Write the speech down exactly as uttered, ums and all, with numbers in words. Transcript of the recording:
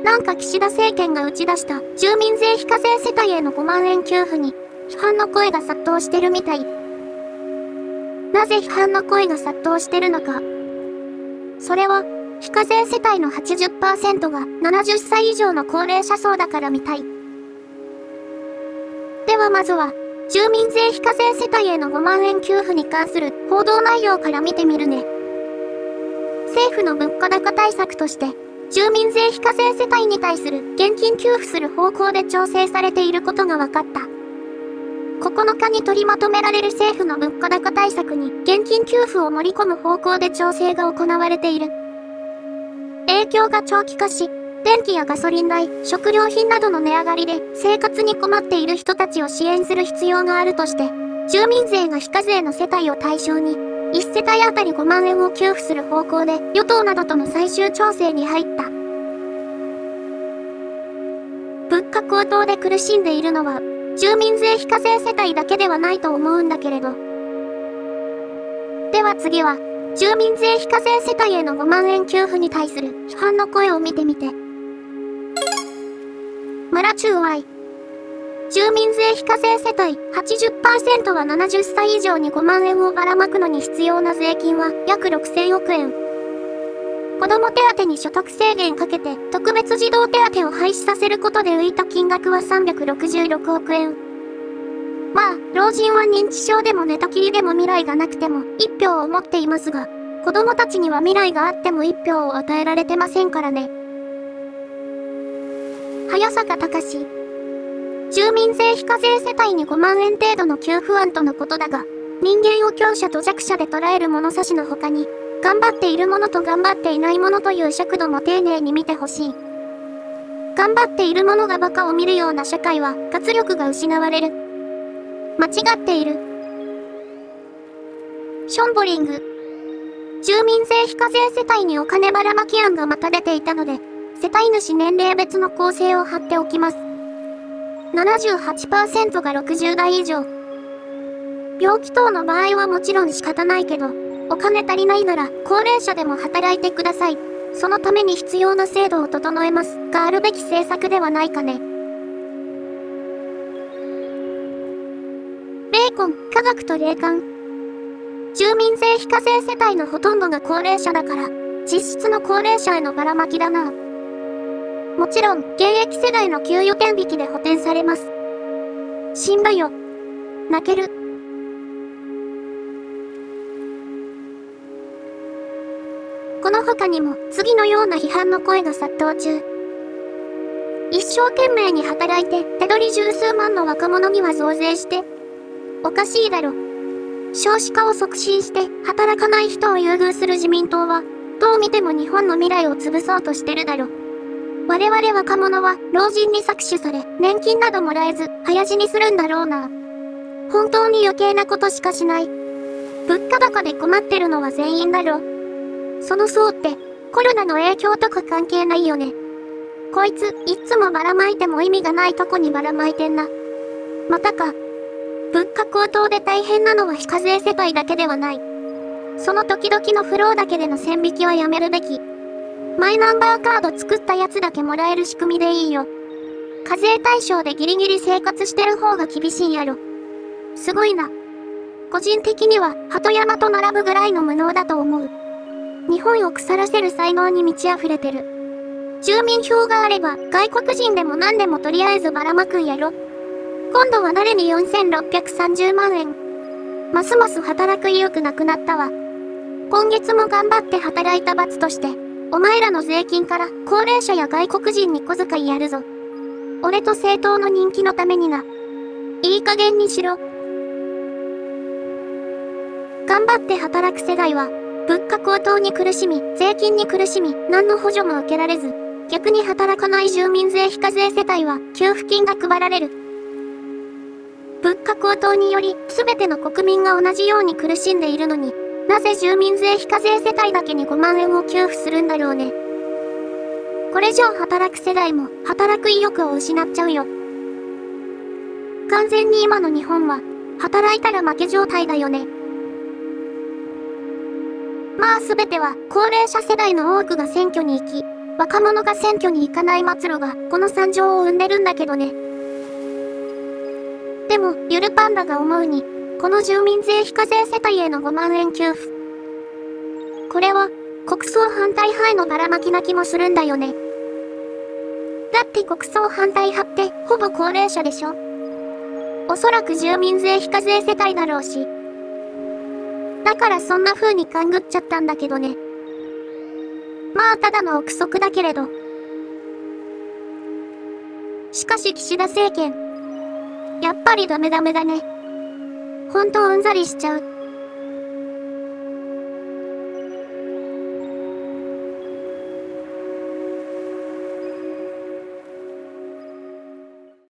なんか岸田政権が打ち出した住民税非課税世帯へのごまんえん給付に批判の声が殺到してるみたい。なぜ批判の声が殺到してるのか。それは、非課税世帯の はちじゅっパーセント がななじゅっさい以上の高齢者層だからみたい。ではまずは、住民税非課税世帯へのごまんえん給付に関する報道内容から見てみるね。政府の物価高対策として、住民税非課税世帯に対する現金給付する方向で調整されていることが分かった。ここのかに取りまとめられる政府の物価高対策に現金給付を盛り込む方向で調整が行われている。影響が長期化し、電気やガソリン代、食料品などの値上がりで生活に困っている人たちを支援する必要があるとして、住民税が非課税の世帯を対象に、いち世帯あたりごまんえんを給付する方向で与党などとの最終調整に入った。物価高騰で苦しんでいるのは、住民税非課税世帯だけではないと思うんだけれど。では次は、住民税非課税世帯へのごまんえん給付に対する批判の声を見てみて。村中愛。住民税非課税世帯 はちじゅっパーセント がななじゅっさい以上にごまんえんをばらまくのに必要な税金は約ろくせんおくえん。子ども手当に所得制限かけて特別児童手当を廃止させることで浮いた金額はさんびゃくろくじゅうろくおくえん。まあ、老人は認知症でも寝たきりでも未来がなくてもいち票を持っていますが、子供たちには未来があってもいち票を与えられてませんからね。早坂隆。住民税非課税世帯にごまんえん程度の給付案とのことだが、人間を強者と弱者で捉える物差しの他に、頑張っている者と頑張っていない者という尺度も丁寧に見てほしい。頑張っている者が馬鹿を見るような社会は活力が失われる。間違っている。ションボリング。住民税非課税世帯にお金ばらまき案がまた出ていたので、世帯主年齢別の構成を貼っておきます。ななじゅうはちパーセント がろくじゅうだい以上。病気等の場合はもちろん仕方ないけど、お金足りないなら高齢者でも働いてください。そのために必要な制度を整えますがあるべき政策ではないかね。ベーコン、科学と霊感。住民税非課税世帯のほとんどが高齢者だから、実質の高齢者へのばらまきだな。もちろん、現役世代の給与天引きで補填されます。死んだよ。泣ける。この他にも、次のような批判の声が殺到中。一生懸命に働いて、手取り十数万の若者には増税して。おかしいだろ。少子化を促進して、働かない人を優遇する自民党は、どう見ても日本の未来を潰そうとしてるだろ。我々若者は老人に搾取され、年金などもらえず、早死にするんだろうな。本当に余計なことしかしない。物価高で困ってるのは全員だろ。その層って、コロナの影響とか関係ないよね。こいつ、いっつもばらまいても意味がないとこにばらまいてんな。またか。物価高騰で大変なのは非課税世帯だけではない。その時々のフローだけでの線引きはやめるべき。マイナンバーカード作ったやつだけもらえる仕組みでいいよ。課税対象でギリギリ生活してる方が厳しいんやろ。すごいな。個人的には鳩山と並ぶぐらいの無能だと思う。日本を腐らせる才能に満ち溢れてる。住民票があれば外国人でも何でもとりあえずばらまくんやろ。今度は誰によんせんろっぴゃくさんじゅうまんえん。ますます働く意欲なくなったわ。今月も頑張って働いた罰として、お前らの税金から高齢者や外国人に小遣いやるぞ。俺と政党の人気のためにな。いい加減にしろ。頑張って働く世代は、物価高騰に苦しみ、税金に苦しみ、何の補助も受けられず、逆に働かない住民税非課税世帯は給付金が配られる。物価高騰により、すべての国民が同じように苦しんでいるのに、なぜ住民税非課税世帯だけにごまんえんを給付するんだろうね。これじゃあ働く世代も働く意欲を失っちゃうよ。完全に今の日本は、働いたら負け状態だよね。まあすべては高齢者世代の多くが選挙に行き、 若者が選挙に行かない末路がこの惨状を生んでるんだけどね。でも、ゆるパンダが思うに、この住民税非課税世帯へのごまんえん給付。これは、国葬反対派へのばらまきな気もするんだよね。だって国葬反対派ってほぼ高齢者でしょ。おそらく住民税非課税世帯だろうし。だからそんな風に勘ぐっちゃったんだけどね。まあただの憶測だけれど。しかし岸田政権。やっぱりダメダメだね。ほんとうんざりしちゃう。